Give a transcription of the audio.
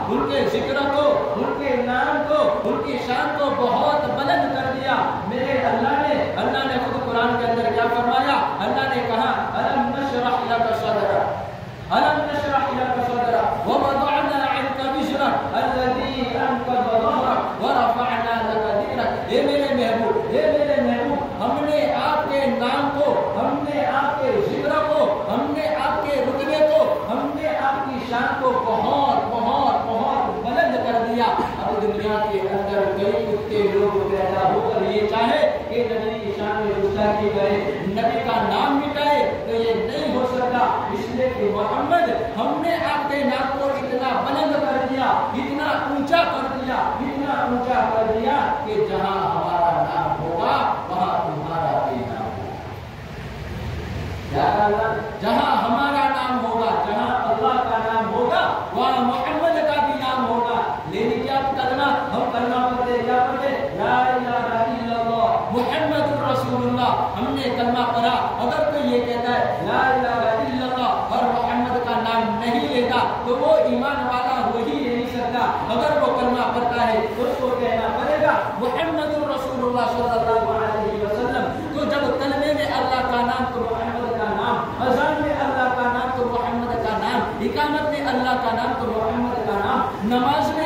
ان کے ذکر کو، ان کے نام کو، ان کی شان کو بہت بلند کر دیا میرے اللہ نے خود قرآن کے اندر کیا فرمایا؟ اللہ نے کہا الم نشرح لک صدرک، الم نشرح لک صدرک ووضعنا عنک وزرک الذی انقض ظہرک ورفعنا لک ذکرک۔ اے میرے محبوب، اے میرے محبوب، ہم نے آپ کے نام کو، ہم نے آپ کے ذکر کو، ہم نے آپ کے رتبے کو، ہم نے آپ کی شان کو بہت بہت بہت بلند کر دیا۔ اب دنیا کے اندر کئی کتے لوگ پیدا ہو کر یہ چاہے کہ نبی کی شان میں گستاخی کرے، نبی کا نام مٹائے، تو یہ نہیں ہو سکتا، اس لیے کہ محمد ہم نے آپ کے نام کو اتنا بلند کر دیا، اتنا اونچا کر دیا، اتنا اونچا کر دیا کہ جہاں ہمارا نام ہوگا وہاں تمہارا بھی نام ہوگا۔ جہاں ہمارا نام ہوگا، جہاں اللہ کا نام ہوگا وہاں محمد کا بھی نام ہوگا۔ لیکن کیا کلمہ ہم کلمہ پڑھتے کیا پڑھتے؟ لا الہ الا اللہ محمد رسول اللہ۔ ہم نے کلمہ پڑھا، اگر کوئی یہ کہتا ہے لا الہ الا اللہ اور محمد کا نام نہیں لیتا تو وہ ایمان والا ہو ہی نہیں سکتا۔ اگر وہ کلمہ پڑھتا ہے تو اس کو کہنا پڑے گا محمد رسول اللہ صلی اللہ علیہ وسلم۔ تو جب کلمے میں اللہ کا نام تو محمد کا نام، اذان میں اللہ کا نام تو محمد کا نام، اقامت میں اللہ کا نام تو محمد کا نام، نماز